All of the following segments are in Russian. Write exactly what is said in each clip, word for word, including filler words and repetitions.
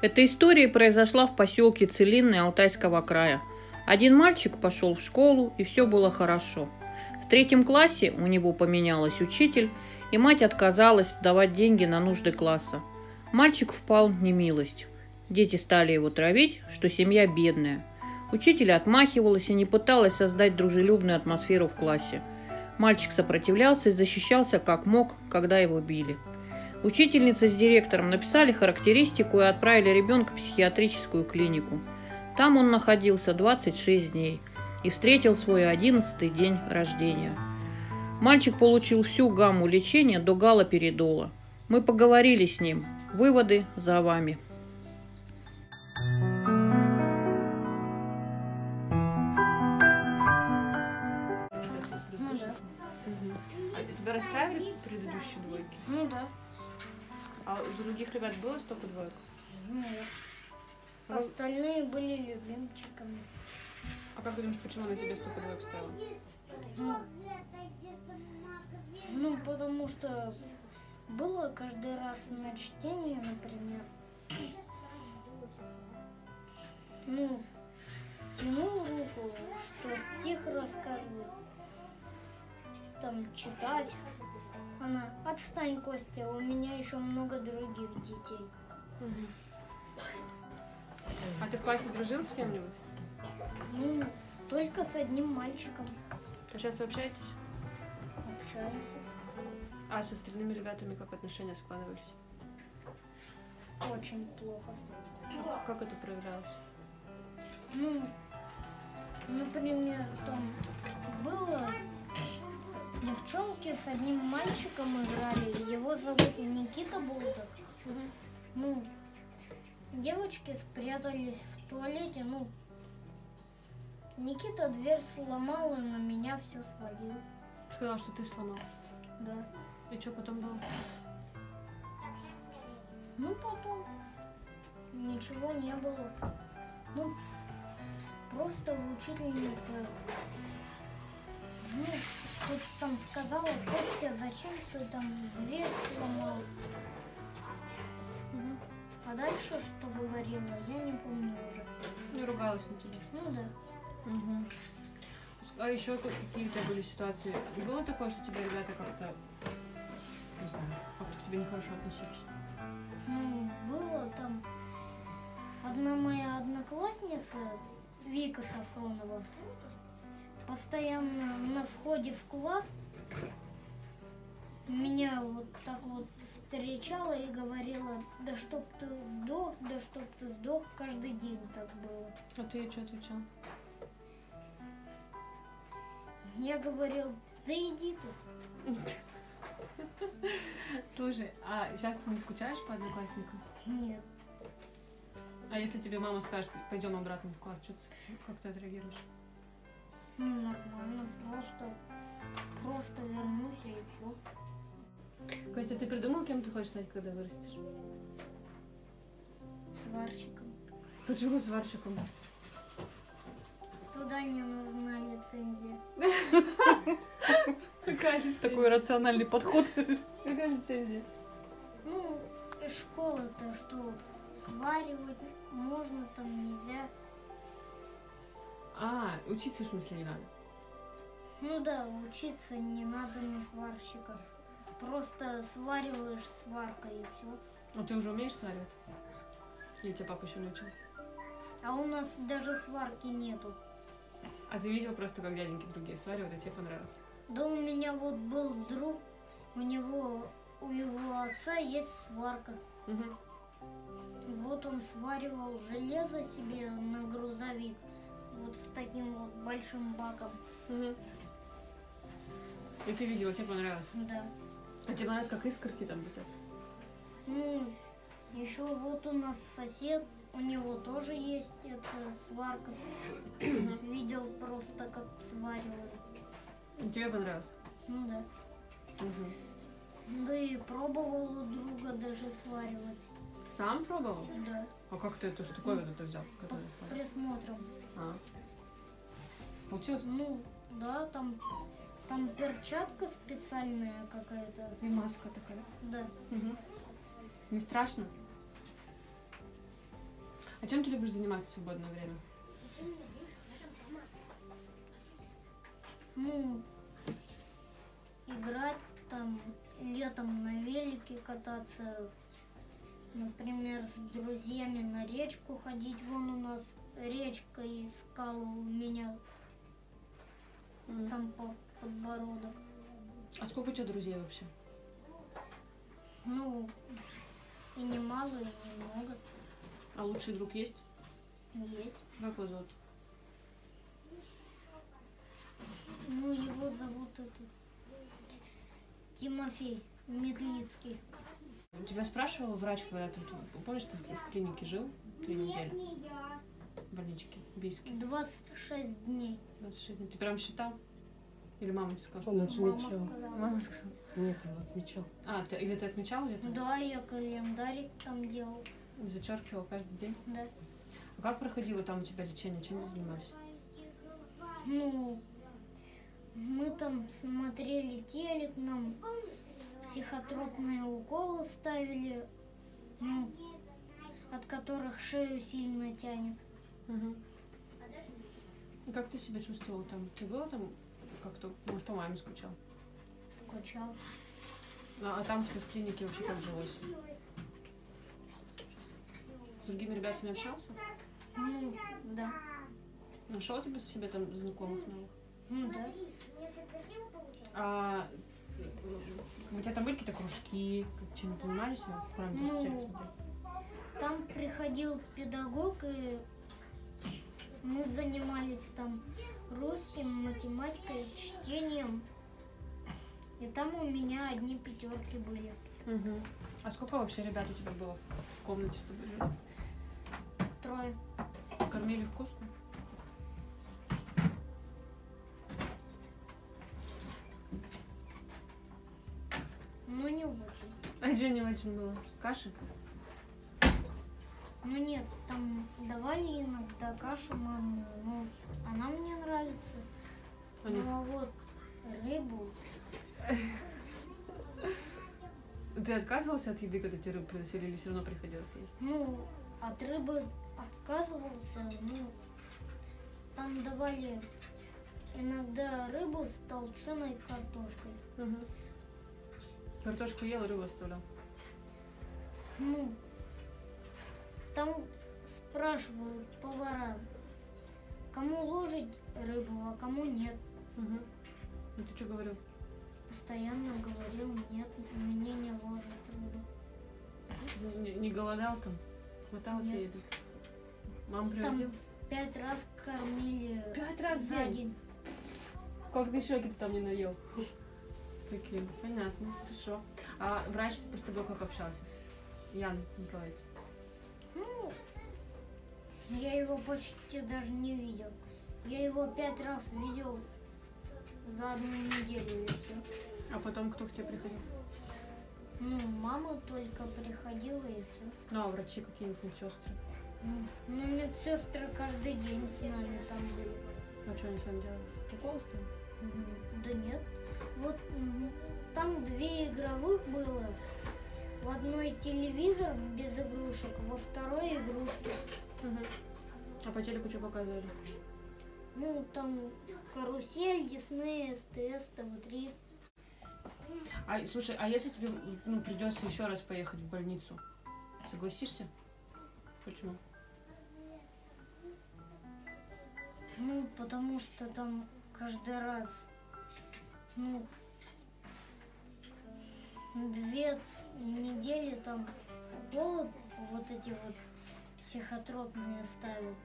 Эта история произошла в поселке Целинный Алтайского края. Один мальчик пошел в школу, и все было хорошо. В третьем классе у него поменялась учитель, и мать отказалась сдавать деньги на нужды класса. Мальчик впал в немилость. Дети стали его травить, что семья бедная. Учитель отмахивалась и не пыталась создать дружелюбную атмосферу в классе. Мальчик сопротивлялся и защищался как мог, когда его били. Учительница с директором написали характеристику и отправили ребенка в психиатрическую клинику. Там он находился двадцать шесть дней и встретил свой одиннадцатый день рождения. Мальчик получил всю гамму лечения до галоперидола. Мы поговорили с ним. Выводы за вами. Ну да. Угу. А тебя расстраивали предыдущие двойки? Ну да. А у других ребят было столько двоек? Нет. Остальные были любимчиками. А как ты думаешь, почему на тебе столько двоек ставила? Ну, ну, потому что было каждый раз на чтении, например. Ну, тянул руку, что стих рассказывает, там читать. Она: отстань, Костя, у меня еще много других детей. Угу. А ты в классе дружил с кем-нибудь? Ну, только с одним мальчиком А сейчас вы общаетесь? общаемся. А с остальными ребятами как отношения складывались? Очень плохо. Как это проявлялось? Ну, например, там было девчонки с одним мальчиком играли, его зовут Никита Болдов. Угу. Ну, девочки спрятались в туалете, ну, Никита дверь сломал и на меня все свалил. Ты сказала, что ты сломал. Да. И что потом было? Ну, потом ничего не было. Ну, просто учительница, ну, что-то там сказала: Костя, зачем ты там дверь сломал? Угу. А дальше что говорила, я не помню уже. Не ругалась на тебя? Ну да. Угу. А еще какие у тебя были ситуации? Было такое, что тебе ребята как-то, не знаю, как-то к тебе нехорошо относились? Ну, было там одна моя одноклассница, Вика Сафронова, постоянно на входе в класс меня вот так вот встречала и говорила: да чтоб ты сдох, да чтоб ты сдох, каждый день так было. А ты ей что отвечал? Я говорил: да иди ты. Слушай, а сейчас ты не скучаешь по одноклассникам? Нет. А если тебе мама скажет: пойдем обратно в класс, что ты, как ты отреагируешь? Ну, нормально, просто, просто вернусь и все. Костя, ты придумал, кем ты хочешь стать, когда вырастешь? Сварщиком. Почему сварщиком? Туда не нужна лицензия. Какая лицензия? Такой рациональный подход. Какая лицензия? Ну, из школы-то что, сваривать можно, там нельзя. А, учиться в смысле не надо? Ну да, учиться не надо на сварщика. Просто свариваешь сваркой и все. А ты уже умеешь сваривать? Или тебя папа еще научил? А у нас даже сварки нету. А ты видел просто, как дяденьки другие сваривают, и тебе понравилось? Да у меня вот был друг, у него, у его отца есть сварка. Угу. Вот он сваривал железо себе на грузовик. Вот с таким вот большим баком. Угу. И ты видела, тебе понравилось? Да. А тебе понравилось, как искорки там летят? Ну, еще вот у нас сосед, у него тоже есть эта сварка. Видел просто, как сваривают. И тебе понравилось? Ну да. Угу. Да и пробовал у друга даже сваривать. Сам пробовал? Да. А как ты эту штуковину-то взял? Под Которую... присмотром. А. Получилось? Ну, да, там, там перчатка специальная какая-то. И маска такая. Да. Угу. Не страшно? А чем ты любишь заниматься в свободное время? Ну, играть там, летом на велике кататься, например, с друзьями на речку ходить. Вон у нас речка и скалы у меня Мгм. там по подбородок. А сколько у тебя друзей вообще? Ну, и немало, и немного А лучший друг есть? есть. Как его зовут? Ну, его зовут этот Тимофей Метлицкий. Тебя спрашивал врач, когда ты, помнишь, ты в клинике жил три недели? В больничке, в Бийске. двадцать шесть дней. двадцать шесть дней. Ты прям считал? Или мама тебе сказала? Он Мама отмечал. сказала. Мама сказала. Нет, он отмечал. А, ты, или ты отмечал где-то? Да, я календарик там делал. Зачеркивал каждый день? Да. А как проходило там у тебя лечение? Чем вы занимались? Ну, мы там смотрели телек, нам психотропные уколы ставили, ну, от которых шею сильно тянет. Угу. И как ты себя чувствовала там? Ты была там как-то, может, по маме скучал? Скучал. А, а там тебе в клинике вообще как жилось? С другими ребятами общался? Ну, да. Нашел тебе себе там знакомых новых? Ну, да. А у тебя там были какие-то кружки, как чем-то занимались? Кроме того, что телек смотрели? Там приходил педагог, и мы занимались там русским, математикой, чтением. И там у меня одни пятерки были. Угу. А сколько вообще ребят у тебя было в комнате с тобой? Трое. Кормили вкусно? Ну, не очень. А что не очень было? Каши? Ну, нет, там давали иногда кашу манную, но она мне нравится. А нет? Ну, а вот рыбу, Ты отказывался от еды, когда тебе рыбу приносили, или все равно приходилось есть? ну, от рыбы отказывался, ну, там давали иногда рыбу с толченой картошкой. Угу. Картошку ел, рыбу оставлял. Ну, там спрашивают повара, кому ложить рыбу, а кому нет. Угу. Ну ты что говорил? Постоянно говорил, нет, мне не ложат рыбу. Не, не голодал там? Хватало Нет. тебе еды? Мама привозила? Пять раз кормили Пять раз в за день? день. Как ты щеки ты там не наел? Такие, понятно, хорошо. А врач с тобой как общался? Ян Николаевич. Ну, я его почти даже не видел. Я его пять раз видел за одну неделю и все. А потом кто к тебе приходил? Ну, мама только приходила и все. Ну, а врачи какие-нибудь медсестры? Ну, медсестры каждый день с нами там были. А что они с вами делали? Уколы ставили? Да нет. Вот м, там две игровых было. В одной телевизор без игрушек, во второй игрушки. Угу. А по телеку что показывали? Ну, там карусель, Дисней, СТС, ТВ три. А, слушай, а если тебе ну, придется еще раз поехать в больницу, согласишься? Почему? Ну, потому что там каждый раз, ну, две недели там уколы вот эти вот психотропные ставят.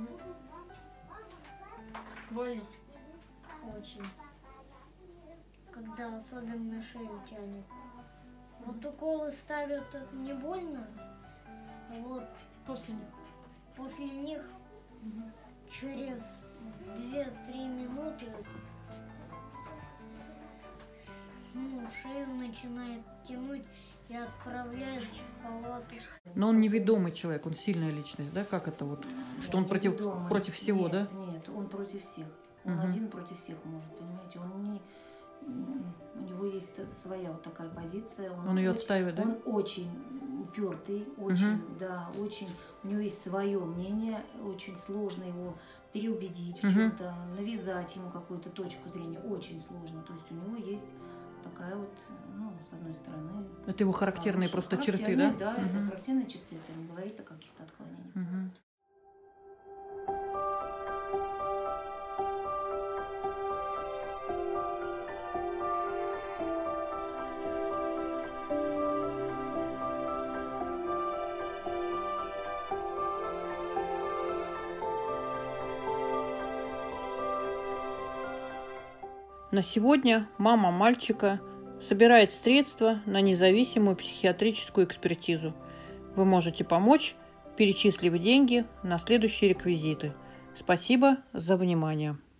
Больно? Очень. Когда особенно шею тянет. Вот уколы ставят это не больно, а вот После них? после них через две-три минуты ну, шею начинает тянуть и отправляет в палату. Но он неведомый человек, он сильная личность, да? Как это вот? Что он против, Неведомый. против всего, Нет, да? Нет, он против всех. Он Мгм. один против всех может, понимаете? Он не, у него есть своя вот такая позиция. Он, он ее очень, отстаивает, да? Он очень упертый, очень, угу. да, очень. У него есть свое мнение, очень сложно его переубедить в угу. чем-то, навязать ему какую-то точку зрения. Очень сложно. То есть у него есть такая вот, ну, с одной стороны... Это его характерные просто черты, да? Да, угу. это характерные черты, это не говорит о каких-то отклонениях. Угу. На сегодня мама мальчика собирает средства на независимую психиатрическую экспертизу. Вы можете помочь, перечислив деньги на следующие реквизиты. Спасибо за внимание.